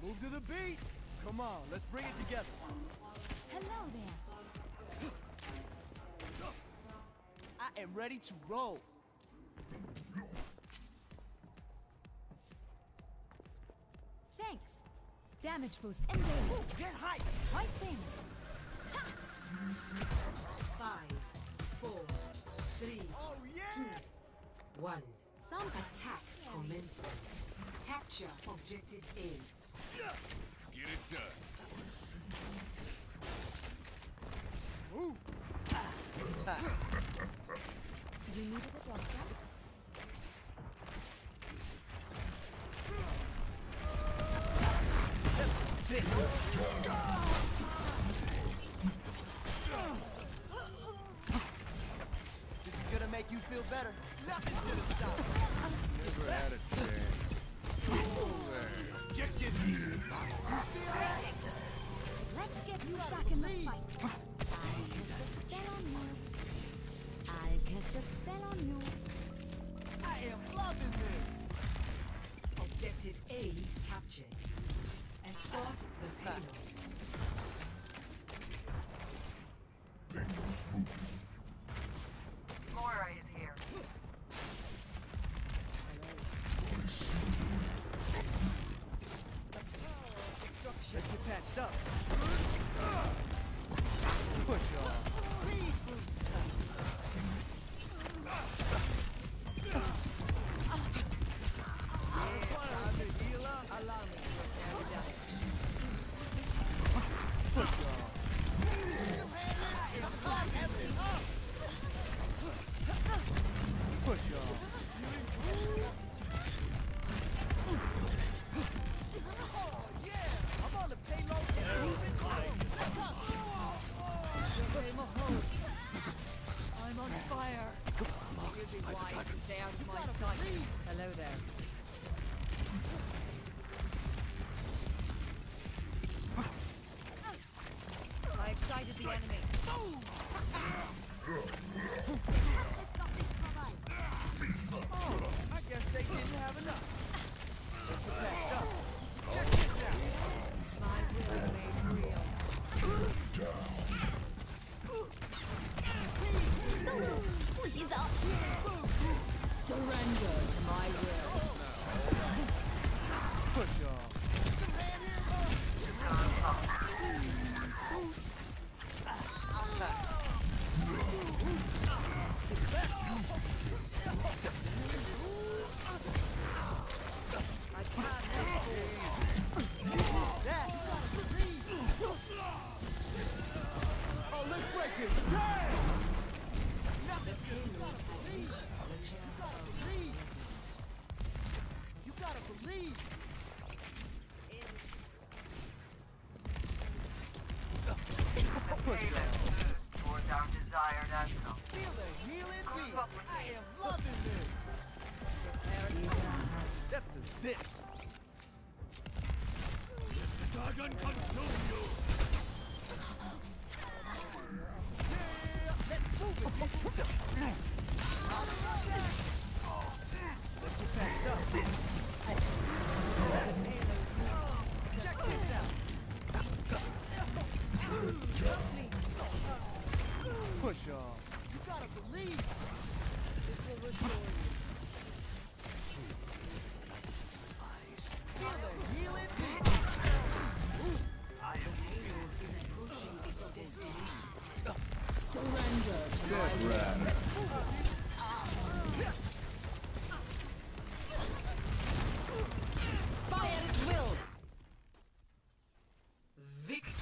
Move to the beat. Come on, let's bring it together. Hello there. I am ready to roll. Thanks. Damage boost engaged. Ooh, get hype. Right thing. 5, 4, 3, Oh yeah. 1. Some Attack commencing. Capture objective A. Get it done. Ooh. you needed a doctor? This is gonna make you feel better. Nothing's gonna stop. Never had a chance. Objective. Feel that? Let's get you back in the fight. I'll cast a spell on you. I am loving this. Objective A captured. Escort the payload. Moira is here. Let's get patched up. Push off. Speed boost. Yeah, time to heal up. Allow me to carry it down. Push off. Push off. Oh yeah! I'm on the payload and moving. Let's go. I'm on fire. You'd be wise to stay out of my sight. Hello there. I excited the enemy. Oh, I guess they didn't have enough. Let's get patched up. Check this out. My will made real. Surrender to my will. Push off. I passed this That. Oh, let's break it. Damn! Nothing. You gotta believe. You gotta believe. You gotta believe. Push Haven off. moves towards our desired outcome. Feel the healing beat. I am loving this. Step to this. Dragon consume you! Yeah, let's move it. Let's get patched up. Check this out. Push off. You gotta believe. This will restore you. Feel the healing beat. Payload is approaching its destination. Surrender to my will. Fire at will. Victory.